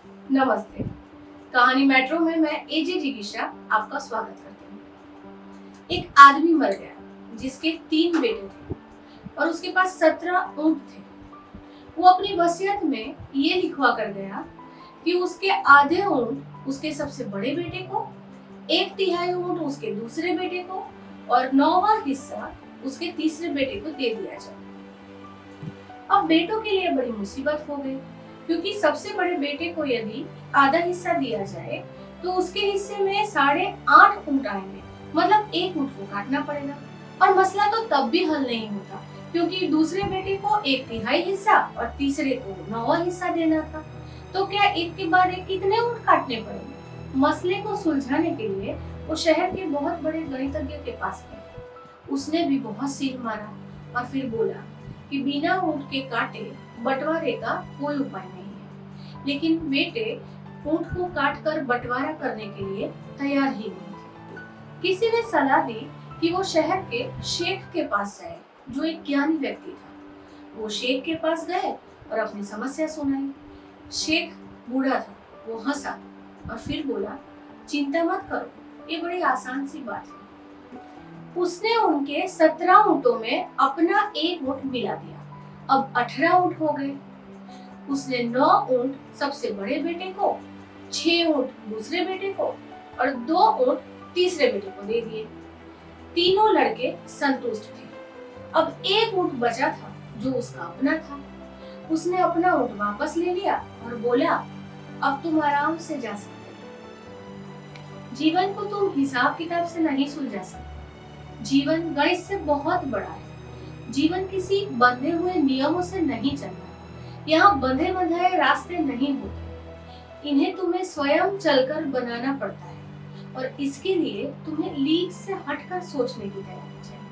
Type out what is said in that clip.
नमस्ते। कहानी मेट्रो में मैं एजे जिगीशा आपका स्वागत करती हूँ। एक आदमी मर गया जिसके 3 बेटे थे और उसके पास 17 ऊंट थे। वो अपनी वसीयत में ये लिखवा कर गया कि उसके आधे ऊंट उसके सबसे बड़े बेटे को, 1/3 ऊंट उसके दूसरे बेटे को और 9वां हिस्सा उसके तीसरे बेटे को दे दिया जाए। अब बेटों के लिए बड़ी मुसीबत हो गई, क्योंकि सबसे बड़े बेटे को यदि आधा हिस्सा दिया जाए तो उसके हिस्से में 8.5 ऊंट आएंगे, मतलब एक ऊंट को काटना पड़ेगा। और मसला तो तब भी हल नहीं होता, क्योंकि दूसरे बेटे को 1/3 हिस्सा और तीसरे को 9वां हिस्सा देना था। तो क्या एक के बाद एक कितने ऊंट काटने पड़ेंगे? मसले को सुलझाने के लिए वो शहर के बहुत बड़े गणितज्ञ के पास गए। उसने भी बहुत सिर मारा और फिर बोला कि बिना ऊंट के काटे बंटवारे का कोई उपाय नहीं है। लेकिन बेटे ऊंट को काट कर बंटवारा करने के लिए तैयार ही नहीं थे। किसी ने सलाह दी कि वो शहर के शेख के पास जाए, जो एक ज्ञानी व्यक्ति था। वो शेख के पास गए और अपनी समस्या सुनाई। शेख बूढ़ा था, वो हंसा और फिर बोला, चिंता मत करो, ये बड़ी आसान सी बात है। उसने उनके 17 ऊंटों में अपना एक ऊंट मिला दिया। अब 18 ऊंट हो गए। उसने 9 ऊंट सबसे बड़े बेटे को, 6 ऊंट दूसरे बेटे को और 2 ऊंट तीसरे बेटे को दे दिए। तीनों लड़के संतुष्ट थे। अब एक ऊंट बचा था जो उसका अपना था। उसने अपना ऊंट वापस ले लिया और बोला, अब तुम आराम से जा सकते हो। जीवन को तुम हिसाब किताब से नहीं सुलझा सकते। जीवन गणित से बहुत बड़ा है। जीवन किसी बंधे हुए नियमों से नहीं चलता। यहाँ बंधे बंधाए रास्ते नहीं होते। इन्हें तुम्हें स्वयं चलकर बनाना पड़ता है और इसके लिए तुम्हें लीक से हटकर सोचने की तैयारी चाहिए।